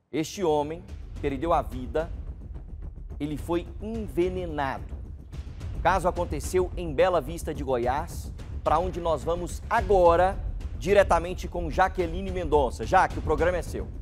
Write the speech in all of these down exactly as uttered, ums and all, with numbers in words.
Este homem perdeu a vida, ele foi envenenado. O caso aconteceu em Bela Vista de Goiás, para onde nós vamos agora, diretamente com Jaqueline Mendonça. Jaque, o programa é seu.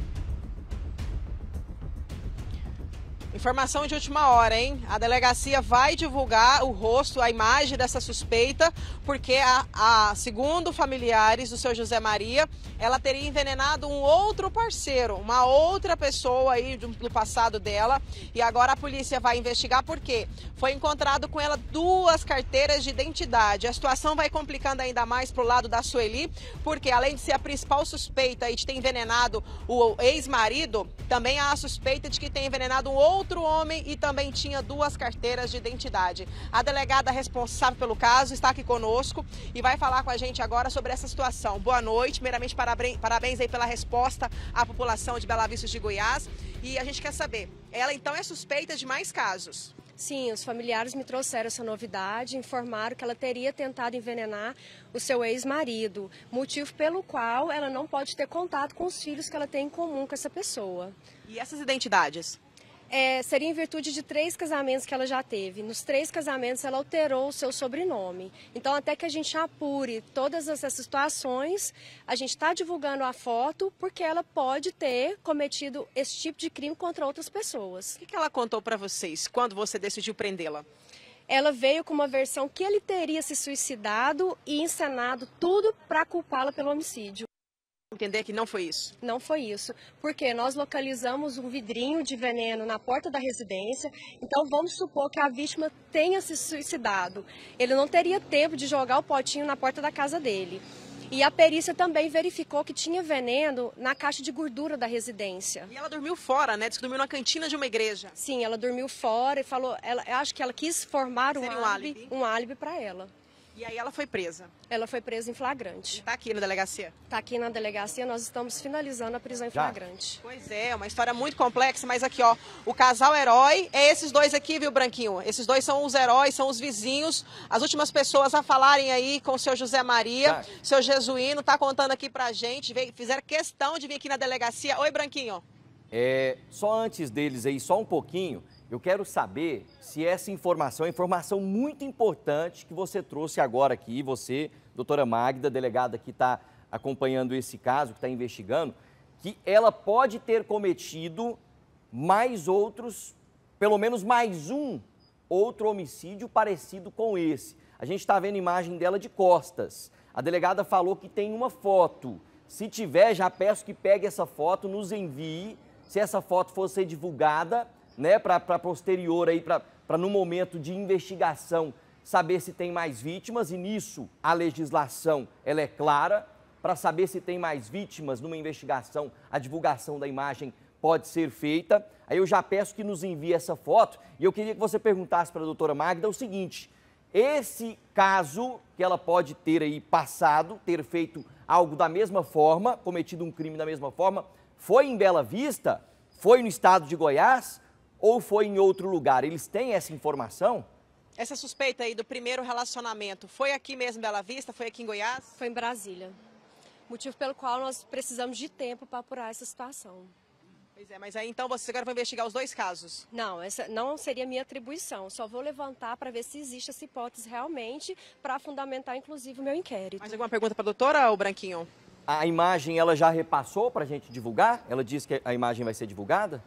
Informação de última hora, hein? A delegacia vai divulgar o rosto, a imagem dessa suspeita, porque, a, a, segundo familiares do seu José Maria, ela teria envenenado um outro parceiro, uma outra pessoa aí do, do passado dela. E agora a polícia vai investigar porque foi encontrado com ela duas carteiras de identidade. A situação vai complicando ainda mais pro lado da Sueli, porque além de ser a principal suspeita e de ter envenenado o ex-marido, também há a suspeita de que tem envenenado um outro Outro homem e também tinha duas carteiras de identidade. A delegada responsável pelo caso está aqui conosco e vai falar com a gente agora sobre essa situação. Boa noite, primeiramente parabéns, parabéns aí pela resposta à população de Bela Vista de Goiás. E a gente quer saber, ela então é suspeita de mais casos? Sim, os familiares me trouxeram essa novidade, informaram que ela teria tentado envenenar o seu ex-marido, motivo pelo qual ela não pode ter contato com os filhos que ela tem em comum com essa pessoa. E essas identidades? É, seria em virtude de três casamentos que ela já teve. Nos três casamentos ela alterou o seu sobrenome. Então, até que a gente apure todas essas situações, a gente está divulgando a foto porque ela pode ter cometido esse tipo de crime contra outras pessoas. O que, que ela contou para vocês quando você decidiu prendê-la? Ela veio com uma versão que ele teria se suicidado e encenado tudo para culpá-la pelo homicídio. Entender que não foi isso? Não foi isso, porque nós localizamos um vidrinho de veneno na porta da residência, então vamos supor que a vítima tenha se suicidado. Ele não teria tempo de jogar o potinho na porta da casa dele. E a perícia também verificou que tinha veneno na caixa de gordura da residência. E ela dormiu fora, né? Diz que dormiu na cantina de uma igreja. Sim, ela dormiu fora e falou, ela, eu acho que ela quis formar um Seria um álibi, álibi? um álibi para ela. E aí ela foi presa? Ela foi presa em flagrante. Está aqui na delegacia? Está aqui na delegacia, nós estamos finalizando a prisão em Já? flagrante. Pois é, uma história muito complexa, mas aqui, ó, o casal herói é esses dois aqui, viu, Branquinho? Esses dois são os heróis, são os vizinhos, as últimas pessoas a falarem aí com o seu José Maria, Já. seu Jesuíno, tá contando aqui pra gente, veio, fizeram questão de vir aqui na delegacia. Oi, Branquinho. É, só antes deles aí, só um pouquinho, eu quero saber se essa informação é informação muito importante que você trouxe agora aqui, você, doutora Magda, delegada que está acompanhando esse caso, que está investigando, que ela pode ter cometido mais outros, pelo menos mais um outro homicídio parecido com esse. A gente está vendo imagem dela de costas. A delegada falou que tem uma foto. Se tiver, já peço que pegue essa foto, nos envie. Se essa foto for ser divulgada, né, para posterior aí, para no momento de investigação saber se tem mais vítimas, e nisso a legislação ela é clara, para saber se tem mais vítimas numa investigação, a divulgação da imagem pode ser feita. Aí eu já peço que nos envie essa foto, e eu queria que você perguntasse para a doutora Magda o seguinte: esse caso que ela pode ter aí passado, ter feito algo da mesma forma, cometido um crime da mesma forma, foi em Bela Vista? Foi no estado de Goiás? Ou foi em outro lugar? Eles têm essa informação? Essa suspeita aí do primeiro relacionamento, foi aqui mesmo em Bela Vista? Foi aqui em Goiás? Foi em Brasília. Motivo pelo qual nós precisamos de tempo para apurar essa situação. Pois é, mas aí então vocês agora vão investigar os dois casos? Não, essa não seria minha atribuição. Só vou levantar para ver se existe essa hipótese realmente, para fundamentar inclusive o meu inquérito. Mais alguma pergunta para a doutora, ou Branquinho? A imagem ela já repassou para a gente divulgar? Ela disse que a imagem vai ser divulgada?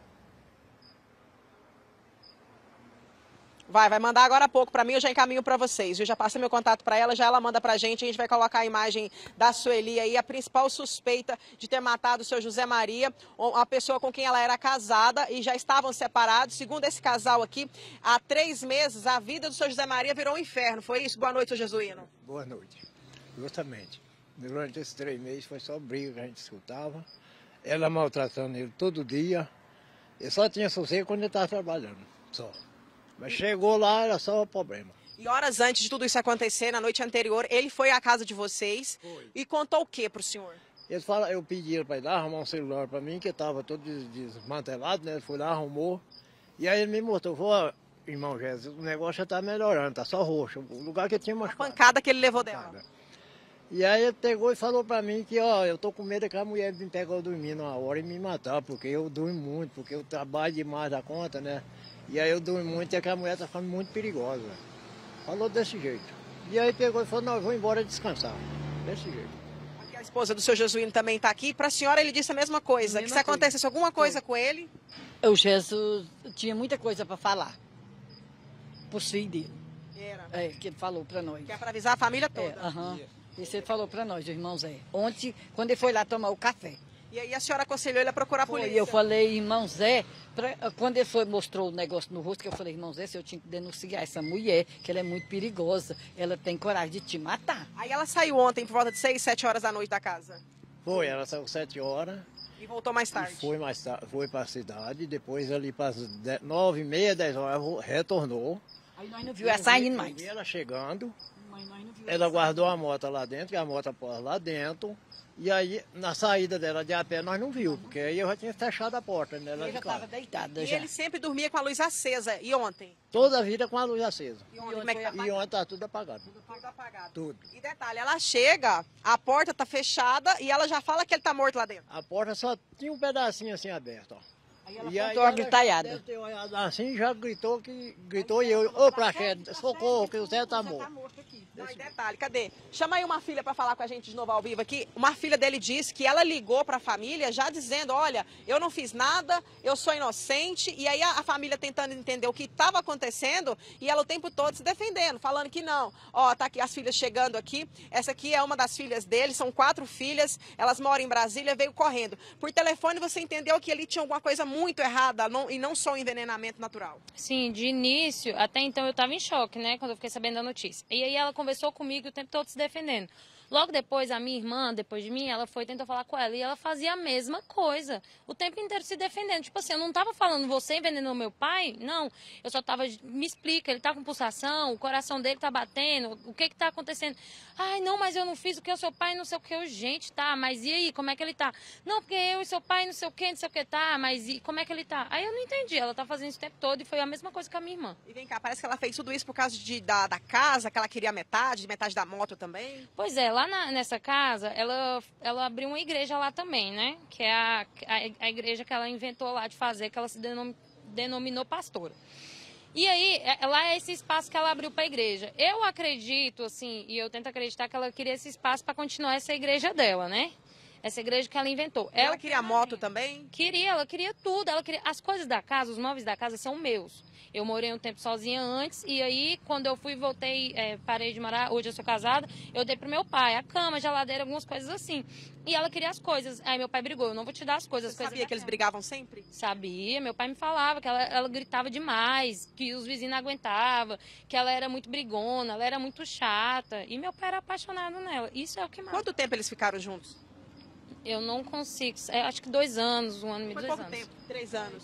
Vai, vai mandar agora há pouco para mim, eu já encaminho para vocês. Eu já passei meu contato para ela, já ela manda para a gente. A gente vai colocar a imagem da Sueli aí, a principal suspeita de ter matado o seu José Maria, a pessoa com quem ela era casada e já estavam separados. Segundo esse casal aqui, há três meses a vida do seu José Maria virou um inferno. Foi isso? Boa noite, seu Jesuíno. Boa noite. Justamente. Durante esses três meses foi só briga que a gente escutava. Ela maltratando ele todo dia. Ele só tinha sossego quando ele estava trabalhando, só. Mas chegou lá, era só o problema. E horas antes de tudo isso acontecer, na noite anterior, ele foi à casa de vocês. Foi. E contou o que para o senhor? Ele fala, eu pedi para ele lá arrumar um celular para mim, que estava todo desmantelado, né? Ele foi lá, arrumou. E aí ele me mostrou, falou, irmão Jesus, o negócio já está melhorando, está só roxo. O lugar que eu tinha machucado. A pancada que ele levou dela. E aí ele pegou e falou pra mim que, ó, eu tô com medo que a mulher me pegou dormindo uma hora e me matar, porque eu durmo muito, porque eu trabalho demais da conta, né? E aí eu durmo muito e é que a mulher tá ficando muito perigosa. Falou desse jeito. E aí pegou e falou, não, eu vou embora descansar. Desse jeito. Aqui a esposa do seu Jesuíno também está aqui. Para a senhora ele disse a mesma coisa, A mesma que se acontecesse coisa. alguma coisa Foi. com ele... O Jesus tinha muita coisa para falar pros filhos dele. Era. É, que ele falou para nós. Que é para avisar a família toda. É, aham. Isso ele falou para nós, o irmão Zé. Ontem, quando ele foi lá tomar o café. E aí a senhora aconselhou ele a procurar a Foi, polícia. eu falei, irmão Zé, pra, quando ele foi, mostrou o negócio no rosto, que eu falei, irmão Zé, se eu tinha que denunciar essa mulher, que ela é muito perigosa, ela tem coragem de te matar. Aí ela saiu ontem por volta de seis, sete horas da noite da casa. Foi, ela saiu sete horas. E voltou mais tarde. E foi mais tarde, foi para a cidade, depois ali para nove e meia, dez horas, retornou. Aí nós não viu ela saindo mais. Eu vi ela chegando, Mas nós não viu ela guardou a moto lá dentro, e a moto pôs lá dentro. E aí, na saída dela de a pé, nós não viu, porque aí eu já tinha fechado a porta, né? Lá Ele de já estava casa. deitada E já. ele sempre dormia com a luz acesa. E ontem? Toda a vida com a luz acesa. E ontem, como é que tá? E ontem tá tudo apagado. Tudo apagado. Tudo. E detalhe, ela chega, a porta tá fechada e ela já fala que ele tá morto lá dentro. A porta só tinha um pedacinho assim aberto, ó. Aí ela E aí contou a ela gritaiada. deve ter olhado assim, já gritou que gritou e eu, ô Praxedo, socorro, que o Zé tá morto. Não, e detalhe, cadê? Chama aí uma filha para falar com a gente de novo ao vivo aqui. Uma filha dele disse que ela ligou para a família já dizendo, olha, eu não fiz nada, eu sou inocente. E aí a, a família tentando entender o que estava acontecendo e ela o tempo todo se defendendo, falando que não. Ó, tá aqui as filhas chegando aqui. Essa aqui é uma das filhas dele, são quatro filhas. Elas moram em Brasília, veio correndo. Por telefone você entendeu que ali tinha alguma coisa muito errada não, e não só um envenenamento natural. Sim, de início, até então eu estava em choque, né, quando eu fiquei sabendo da notícia. E aí ela conversou comigo o tempo todo se defendendo. Logo depois, a minha irmã, depois de mim, ela foi tentar falar com ela e ela fazia a mesma coisa, o tempo inteiro se defendendo. Tipo assim, eu não estava falando, você envenenou meu pai? Não, eu só estava, me explica, ele está com pulsação, o coração dele está batendo, o que que está acontecendo? Ai, não, mas eu não fiz o que o seu pai, não sei o que, eu, gente, tá, mas e aí, como é que ele tá? Não, porque eu e seu pai, não sei o que, não sei o que, tá, mas e como é que ele tá? Aí eu não entendi, ela tá fazendo isso o tempo todo e foi a mesma coisa que a minha irmã. E vem cá, parece que ela fez tudo isso por causa de, da, da casa, que ela queria metade, metade da moto também. Pois é, lá na, nessa casa, ela, ela abriu uma igreja lá também, né? Que é a, a, a igreja que ela inventou lá de fazer, que ela se denom, denominou pastora. E aí, lá é esse espaço que ela abriu para a igreja. Eu acredito, assim, e eu tento acreditar que ela queria esse espaço para continuar essa igreja dela, né? Essa igreja que ela inventou. Ela É queria moto também? Queria, ela queria tudo. Ela queria... As coisas da casa, os móveis da casa são meus. Eu morei um tempo sozinha antes e aí quando eu fui, voltei, é, parei de morar, hoje eu sou casada, eu dei pro meu pai a cama, a geladeira, algumas coisas assim. E ela queria as coisas. Aí meu pai brigou, eu não vou te dar as coisas. Você as coisas sabia da que eles casa. brigavam sempre? Sabia, meu pai me falava que ela, ela gritava demais, que os vizinhos não aguentavam, que ela era muito brigona, ela era muito chata. E meu pai era apaixonado nela. Isso é o que mais. Quanto tempo eles ficaram juntos? Eu não consigo, eu acho que dois anos, um ano e Foi dois pouco anos. tempo, três anos.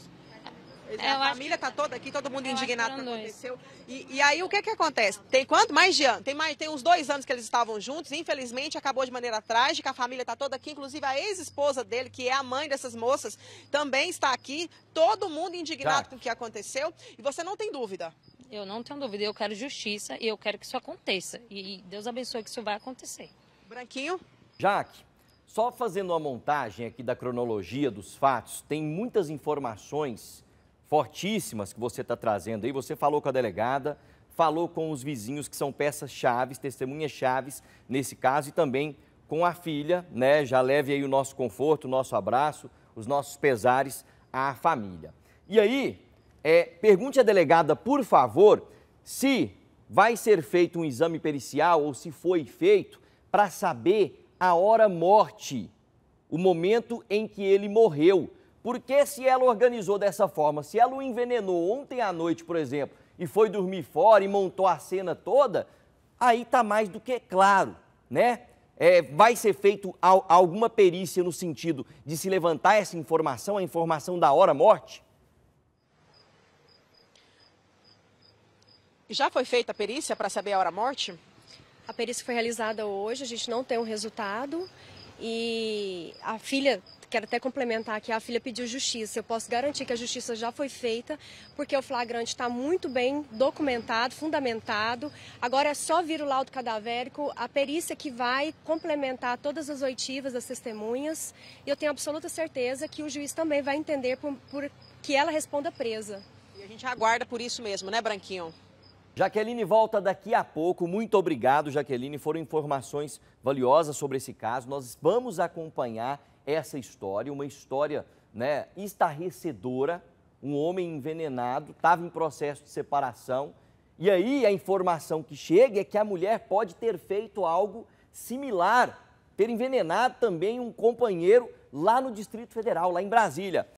É, eu a acho família está toda aqui, todo mundo eu acho que indignado com o que foram dois. aconteceu. E, e aí o que que acontece? Tem quanto? Mais de ano. Tem, mais, tem uns dois anos que eles estavam juntos. Infelizmente acabou de maneira trágica. A família está toda aqui, inclusive a ex-esposa dele, que é a mãe dessas moças, também está aqui. Todo mundo indignado Tá. com o que aconteceu. E você não tem dúvida. Eu não tenho dúvida, eu quero justiça e eu quero que isso aconteça. E Deus abençoe que isso vai acontecer. Branquinho? Jaque, só fazendo uma montagem aqui da cronologia dos fatos, tem muitas informações fortíssimas que você está trazendo aí. Você falou com a delegada, falou com os vizinhos que são peças-chaves, testemunhas-chaves nesse caso e também com a filha, né? Já leve aí o nosso conforto, o nosso abraço, os nossos pesares à família. E aí, é, pergunte à delegada, por favor, se vai ser feito um exame pericial ou se foi feito para saber a hora morte, o momento em que ele morreu. Porque se ela organizou dessa forma, se ela o envenenou ontem à noite, por exemplo, e foi dormir fora e montou a cena toda, aí está mais do que claro, né? É, vai ser feito al- alguma perícia no sentido de se levantar essa informação, a informação da hora morte? Já foi feita a perícia para saber a hora morte? A perícia foi realizada hoje, a gente não tem um resultado e a filha, quero até complementar aqui, a filha pediu justiça. Eu posso garantir que a justiça já foi feita, porque o flagrante está muito bem documentado, fundamentado. Agora é só vir o laudo cadavérico, a perícia que vai complementar todas as oitivas das testemunhas. E eu tenho absoluta certeza que o juiz também vai entender por, por que ela responda presa. E a gente aguarda por isso mesmo, né, Branquinho? Jaqueline volta daqui a pouco. Muito obrigado, Jaqueline. Foram informações valiosas sobre esse caso. Nós vamos acompanhar essa história, uma história, né, estarrecedora. Um homem envenenado, estava em processo de separação. E aí a informação que chega é que a mulher pode ter feito algo similar, ter envenenado também um companheiro lá no Distrito Federal, lá em Brasília.